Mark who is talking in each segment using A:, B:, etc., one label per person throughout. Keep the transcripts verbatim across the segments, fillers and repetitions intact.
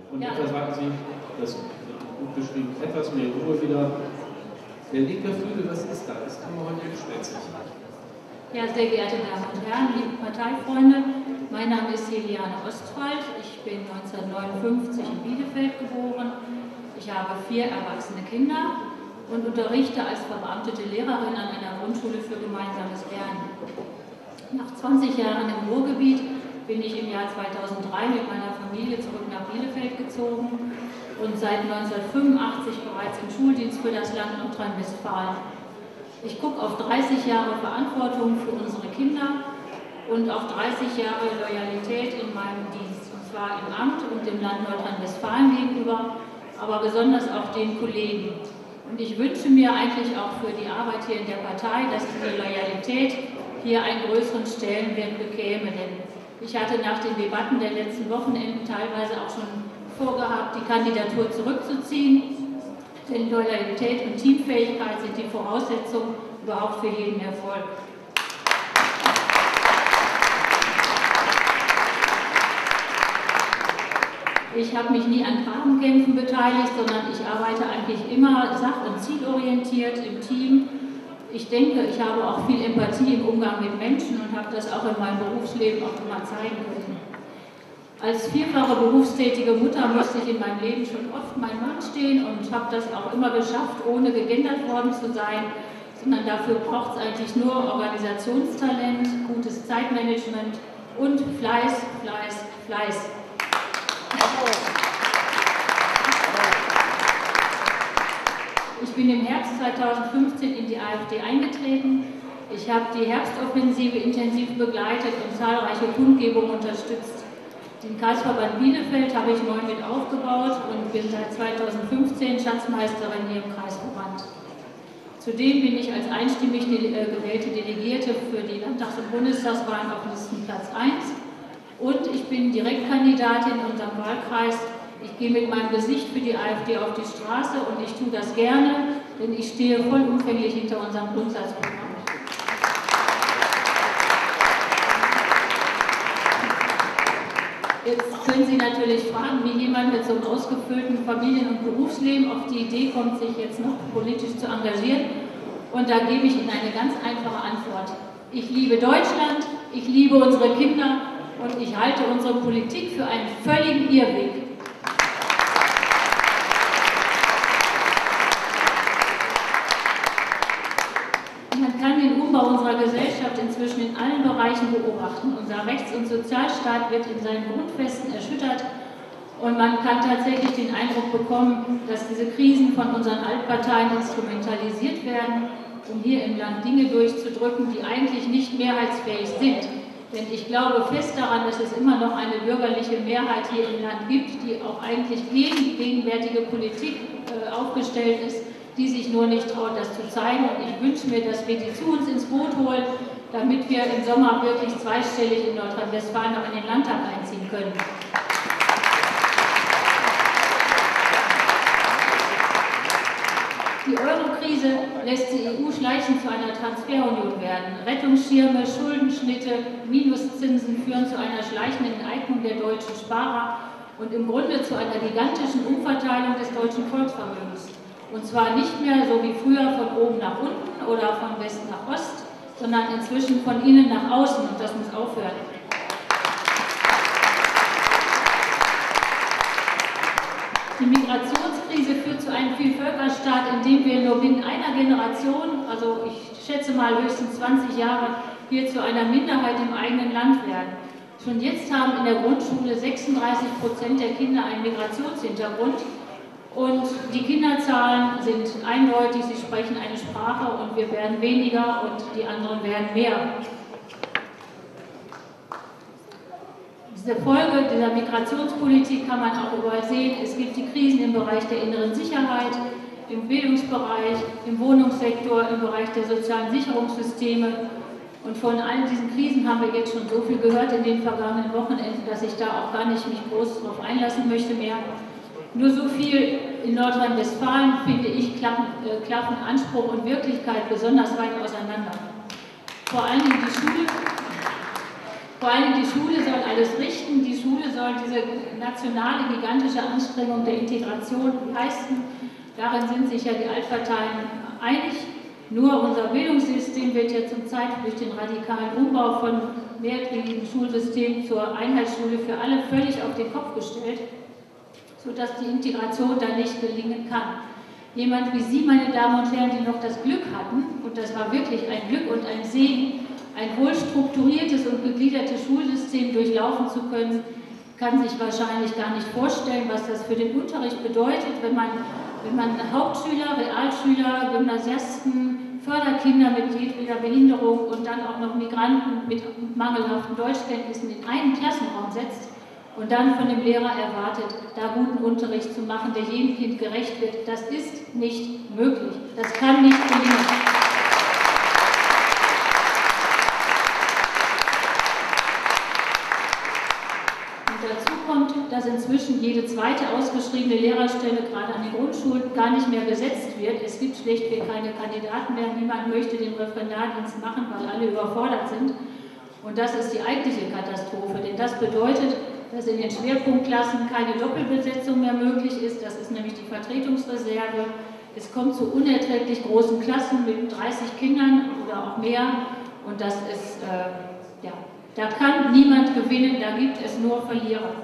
A: Und ja. Etwa sagten Sie, das gut beschrieben, etwas mehr Ruhe wieder. Der linke Flügel, was ist da? Das kann man heute schwätzig.
B: Ja, sehr geehrte Damen und Herren, liebe Parteifreunde, mein Name ist Heliane Ostwald. Ich bin neunzehnhundertneunundfünfzig in Bielefeld geboren. Ich habe vier erwachsene Kinder und unterrichte als verbeamtete Lehrerin an einer Grundschule für gemeinsames Lernen. Nach zwanzig Jahren im Ruhrgebiet bin ich im Jahr zweitausenddrei mit meiner Familie zurück nach Bielefeld gezogen und seit neunzehnhundertfünfundachtzig bereits im Schuldienst für das Land Nordrhein-Westfalen. Ich gucke auf dreißig Jahre Verantwortung für unsere Kinder und auf dreißig Jahre Loyalität in meinem Dienst, und zwar im Amt und dem Land Nordrhein-Westfalen gegenüber, aber besonders auch den Kollegen. Und ich wünsche mir eigentlich auch für die Arbeit hier in der Partei, dass diese Loyalität hier einen größeren Stellenwert bekäme. Denn ich hatte nach den Debatten der letzten Wochenenden teilweise auch schon vorgehabt, die Kandidatur zurückzuziehen. Denn Loyalität und Teamfähigkeit sind die Voraussetzungen überhaupt für jeden Erfolg. Ich habe mich nie an Grabenkämpfen beteiligt, sondern ich arbeite eigentlich immer sach- und zielorientiert im Team. Ich denke, ich habe auch viel Empathie im Umgang mit Menschen und habe das auch in meinem Berufsleben auch immer zeigen können. Als vierfache berufstätige Mutter musste ich in meinem Leben schon oft mein Mann stehen und habe das auch immer geschafft, ohne gegendert worden zu sein, sondern dafür braucht es eigentlich nur Organisationstalent, gutes Zeitmanagement und Fleiß, Fleiß, Fleiß. Ich bin im Herbst zweitausendfünfzehn in die AfD eingetreten. Ich habe die Herbstoffensive intensiv begleitet und zahlreiche Kundgebungen unterstützt. Den Kreisverband Bielefeld habe ich neu mit aufgebaut und bin seit zweitausendfünfzehn Schatzmeisterin hier im Kreisverband. Zudem bin ich als einstimmig gewählte Delegierte für die Landtags- und Bundestagswahlen auf Listenplatz eins und ich bin Direktkandidatin in unserem Wahlkreis. Ich gehe mit meinem Gesicht für die AfD auf die Straße und ich tue das gerne, denn ich stehe vollumfänglich hinter unserem Grundsatzprogramm. Jetzt können Sie natürlich fragen, wie jemand mit so einem ausgefüllten Familien- und Berufsleben auf die Idee kommt, sich jetzt noch politisch zu engagieren. Und da gebe ich Ihnen eine ganz einfache Antwort. Ich liebe Deutschland, ich liebe unsere Kinder und ich halte unsere Politik für einen völligen Irrweg. Man kann den Umbau unserer Gesellschaft inzwischen in allen Bereichen beobachten. Unser Rechts- und Sozialstaat wird in seinen Grundfesten erschüttert und man kann tatsächlich den Eindruck bekommen, dass diese Krisen von unseren Altparteien instrumentalisiert werden, um hier im Land Dinge durchzudrücken, die eigentlich nicht mehrheitsfähig sind. Denn ich glaube fest daran, dass es immer noch eine bürgerliche Mehrheit hier im Land gibt, die auch eigentlich gegen die gegenwärtige Politik äh, aufgestellt ist, die sich nur nicht traut, das zu zeigen. Und ich wünsche mir, dass wir die zu uns ins Boot holen, damit wir im Sommer wirklich zweistellig in Nordrhein-Westfalen noch in den Landtag einziehen können. Die Euro-Krise lässt die E U schleichend zu einer Transferunion werden. Rettungsschirme, Schuldenschnitte, Minuszinsen führen zu einer schleichenden Enteignung der deutschen Sparer und im Grunde zu einer gigantischen Umverteilung des deutschen Volksvermögens. Und zwar nicht mehr so wie früher von oben nach unten oder von West nach Ost, sondern inzwischen von innen nach außen und das muss aufhören. Die Migrationskrise führt zu einem Vielvölkerstaat, in dem wir nur binnen einer Generation, also ich schätze mal höchstens zwanzig Jahre, hier zu einer Minderheit im eigenen Land werden. Schon jetzt haben in der Grundschule sechsunddreißig Prozent der Kinder einen Migrationshintergrund. Und die Kinderzahlen sind eindeutig, sie sprechen eine Sprache und wir werden weniger und die anderen werden mehr. Diese Folge dieser Migrationspolitik kann man auch übersehen. Es gibt die Krisen im Bereich der inneren Sicherheit, im Bildungsbereich, im Wohnungssektor, im Bereich der sozialen Sicherungssysteme. Und von all diesen Krisen haben wir jetzt schon so viel gehört in den vergangenen Wochenenden, dass ich da auch gar nicht mich groß darauf einlassen möchte mehr. Nur so viel: in Nordrhein-Westfalen, finde ich, klappen, äh, klaffen Anspruch und Wirklichkeit besonders weit auseinander. Vor allem die Schule, Vor allem die Schule soll alles richten, die Schule soll diese nationale, gigantische Anstrengung der Integration leisten. Darin sind sich ja die Altparteien einig. Nur unser Bildungssystem wird ja zum Zeit durch den radikalen Umbau von mehrgliedrigem Schulsystem zur Einheitsschule für alle völlig auf den Kopf gestellt, sodass die Integration da nicht gelingen kann. Jemand wie Sie, meine Damen und Herren, die noch das Glück hatten, und das war wirklich ein Glück und ein Segen, ein wohl strukturiertes und gegliedertes Schulsystem durchlaufen zu können, kann sich wahrscheinlich gar nicht vorstellen, was das für den Unterricht bedeutet, wenn man, wenn man Hauptschüler, Realschüler, Gymnasiasten, Förderkinder mit jedweder Behinderung und dann auch noch Migranten mit mangelhaften Deutschkenntnissen in einen Klassenraum setzt und dann von dem Lehrer erwartet, da guten Unterricht zu machen, der jedem Kind gerecht wird. Das ist nicht möglich. Das kann nicht gelingen. Dass inzwischen jede zweite ausgeschriebene Lehrerstelle gerade an den Grundschulen gar nicht mehr besetzt wird. Es gibt schlichtweg keine Kandidaten mehr. Niemand möchte den Referendardienst machen, weil alle überfordert sind. Und das ist die eigentliche Katastrophe, denn das bedeutet, dass in den Schwerpunktklassen keine Doppelbesetzung mehr möglich ist. Das ist nämlich die Vertretungsreserve. Es kommt zu unerträglich großen Klassen mit dreißig Kindern oder auch mehr. Und das ist, äh, ja, da kann niemand gewinnen, da gibt es nur Verlierer.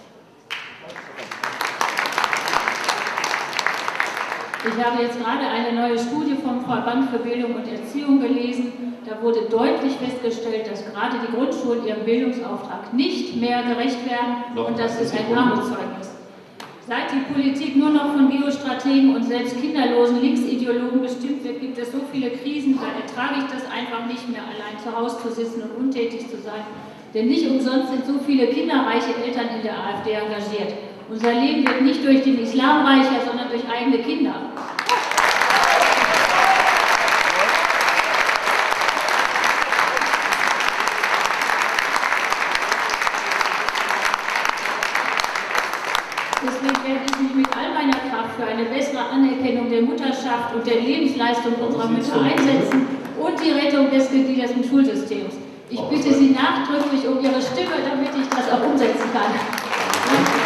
B: Ich habe jetzt gerade eine neue Studie vom Verband für Bildung und Erziehung gelesen. Da wurde deutlich festgestellt, dass gerade die Grundschulen ihrem Bildungsauftrag nicht mehr gerecht werden. Und das ist ein Armutszeugnis. Seit die Politik nur noch von Geostrategen und selbst kinderlosen Linksideologen bestimmt wird, gibt es so viele Krisen, da ertrage ich das einfach nicht mehr, allein zu Hause zu sitzen und untätig zu sein. Denn nicht umsonst sind so viele kinderreiche Eltern in der AfD engagiert. Unser Leben wird nicht durch den Islam reicher, sondern durch eigene Kinder. Deswegen werde ich mich mit all meiner Kraft für eine bessere Anerkennung der Mutterschaft und der Lebensleistung unserer Mütter einsetzen und die Rettung des gegliederten Schulsystems. Ich bitte Sie nachdrücklich um Ihre Stimme, damit ich das auch umsetzen kann. Danke.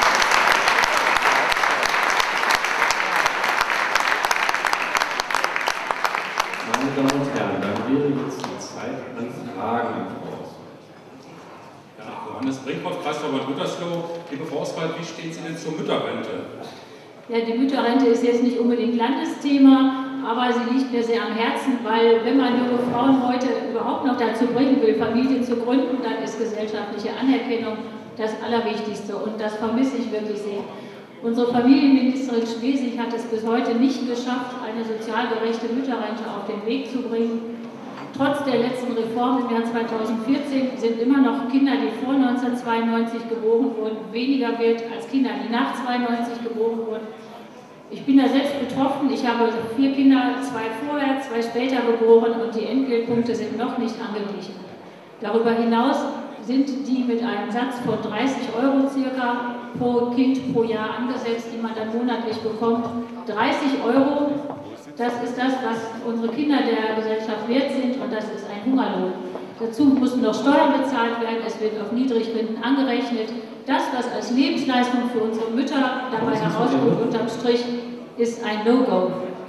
A: Meine Damen und Herren, dann wäre jetzt die Zeit an Fragen voraus.
C: Ja, Johannes Brinkhoff, Kreisverband Gütersloh. Liebe Frau Oswald, wie stehen Sie denn zur Mütterrente?
B: Ja, die Mütterrente ist jetzt nicht unbedingt Landesthema, aber sie liegt mir sehr am Herzen, weil wenn man junge Frauen heute überhaupt noch dazu bringen will, Familien zu gründen, dann ist gesellschaftliche Anerkennung das Allerwichtigste und das vermisse ich wirklich sehr. Unsere Familienministerin Schwesig hat es bis heute nicht geschafft, eine sozial gerechte Mütterrente auf den Weg zu bringen. Trotz der letzten Reform im Jahr zweitausendvierzehn sind immer noch Kinder, die vor neunzehnhundertzweiundneunzig geboren wurden, weniger wert als Kinder, die nach zweiundneunzig geboren wurden. Ich bin da selbst betroffen. Ich habe vier Kinder, zwei vorher, zwei später geboren und die Entgeltpunkte sind noch nicht angeglichen. Darüber hinaus sind die mit einem Satz von dreißig Euro circa pro Kind pro Jahr angesetzt, die man dann monatlich bekommt. dreißig Euro, das ist das, was unsere Kinder der Gesellschaft wert sind und das ist ein Hungerlohn. Dazu müssen noch Steuern bezahlt werden, es wird auf Niedrigrenten angerechnet. Das, was als Lebensleistung für unsere Mütter dabei herauskommt, unterm Strich, ist ein No-Go.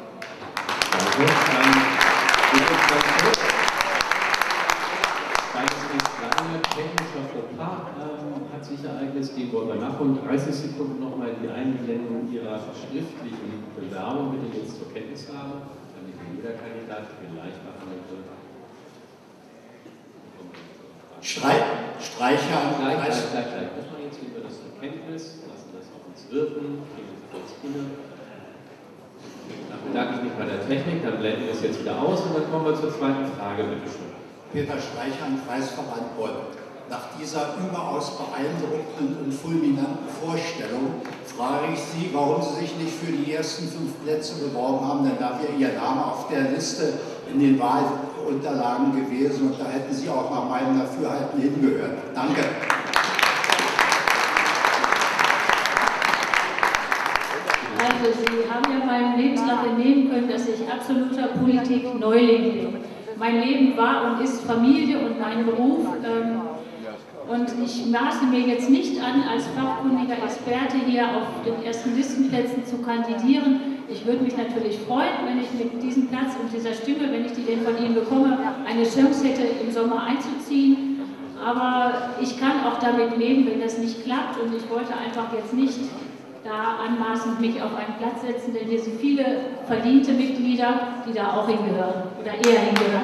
A: Hat sich ereignet, dem wollen wir nachholen. dreißig Sekunden nochmal die Einblendung Ihrer schriftlichen Bewerbung, bitte jetzt zur Kenntnis haben, damit jeder Kandidat vielleicht behandelt wird.
D: Streich, Streicher.
A: Gleich, gleich, gleich, gleich. Das machen jetzt über das zur Kenntnis, lassen das auf uns wirken, kriegen Sie kurz inne. Dann bedanke ich mich bei der Technik, dann blenden wir es jetzt wieder aus und dann kommen wir zur zweiten Frage, bitte schön.
D: Peter Streicher, Kreisverband Bonn. Nach dieser überaus beeindruckenden und fulminanten Vorstellung frage ich Sie, warum Sie sich nicht für die ersten fünf Plätze beworben haben, denn da wäre Ihr Name auf der Liste in den Wahlunterlagen gewesen und da hätten Sie auch nach meinem Dafürhalten hingehört. Danke.
B: Also Sie haben ja meinem Lebenslauf entnehmen können, dass ich absoluter Politik-Neuling bin. Mein Leben war und ist Familie und mein Beruf. Ähm, Und ich maße mir jetzt nicht an, als fachkundiger Experte hier auf den ersten Listenplätzen zu kandidieren. Ich würde mich natürlich freuen, wenn ich mit diesem Platz und dieser Stimme, wenn ich die denn von Ihnen bekomme, eine Chance hätte, im Sommer einzuziehen. Aber ich kann auch damit leben, wenn das nicht klappt. Und ich wollte einfach jetzt nicht da anmaßend mich auf einen Platz setzen, denn hier sind viele verdiente Mitglieder, die da auch hingehören oder eher hingehören.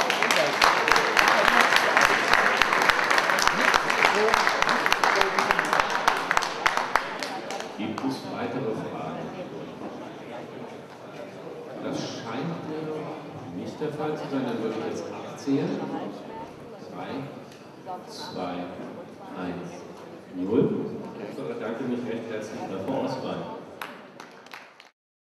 A: Gibt es weitere Fragen? Das scheint mir nicht der Fall zu sein, dann würde ich jetzt abzählen. drei, zwei, eins, null. Ich bedanke mich recht herzlich bei der Vorauswahl.